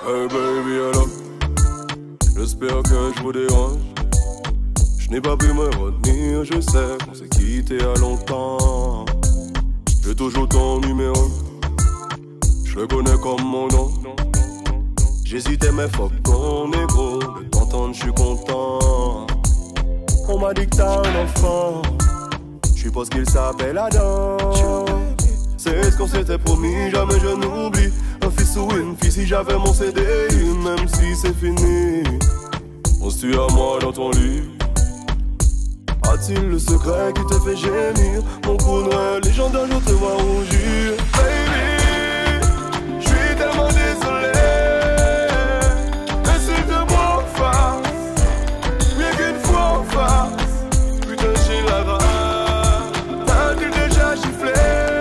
Hey baby, alors, j'espère que je vous dérange. Je n'ai pas pu me retenir, je sais qu'on s'est quitté à longtemps. J'ai toujours ton numéro, je le connais comme mon nom. J'hésitais mais fuck qu'on est gros, de t'entendre je suis content. On m'a dit que t'as un enfant, je suppose qu'il s'appelle Adam. C'est ce qu'on s'était promis, jamais je n'oublie. Un fils ou une fille si j'avais mon CDI, même si c'est fini. Penses-tu à moi dans ton lit? A-t-il le secret qui te fait gémir? Mon coup noir légendaire, je te vois rougir. Baby, je suis tellement désolé. Insulte-moi en face, rien qu'une fois en face. Putain, j'ai la rage. T'as-tu déjà giflé?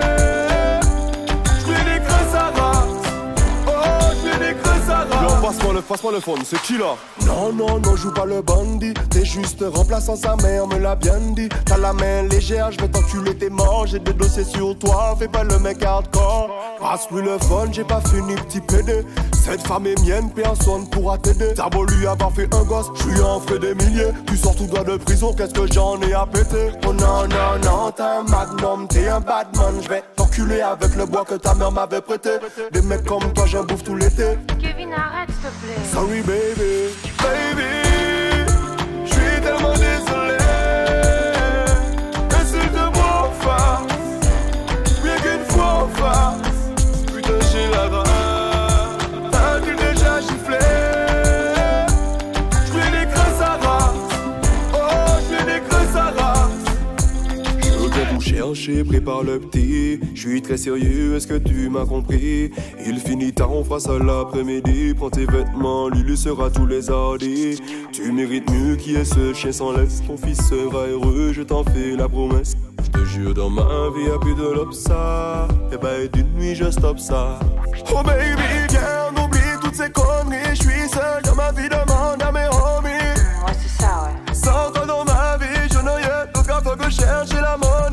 Passe-moi le phone, c'est qui là? Non, non, non, joue pas le bandit. T'es juste remplaçant, sa mère me l'a bien dit. T'as la main légère, je vais t'enculer, t'es mort. J'ai des dossiers sur toi, fais pas le mec hardcore. Passe-lui le phone, j'ai pas fini, petit pédé. Cette femme est mienne, personne pourra t'aider. T'as beau lui avoir fait un gosse, je suis en frais des milliers. Tu sors tout droit de prison, qu'est-ce que j'en ai à péter? Oh non, non, non, t'es un magnum, t'es un badman. Je vais t'enculer avec le bois que ta mère m'avait prêté. Des mecs comme toi, j'en bouffe tout l'été. Kevin, arrête s'il te plaît. Sorry baby, baby, je suis tellement désolé. Insulte-moi en face, rien qu'une fois en face. Putain, j'ai la rage. T'as-tu déjà giflé? J'vais des creux à race. Oh, j'vais des creux à race. Je viens tout chercher, prépare le petit. Je suis très sérieux, est-ce que tu m'as compris? Il finit tard, on fera ça l'après-midi. Prends tes vêtements, Lulu sera tous les hardis. Tu mérites mieux qui est ce chien sans laisse. Ton fils sera heureux, je t'en fais la promesse. Je te jure, dans ma vie y'a plus de l'obsa. Et bah, d'une nuit, je stoppe ça. Oh baby, viens, on oublie toutes ces conneries. Je suis seul dans ma vie, demande à mes homies. Ouais, c'est ça, ouais. Sans toi dans ma vie, je n'aurais aucun fois que chercher la monnaie.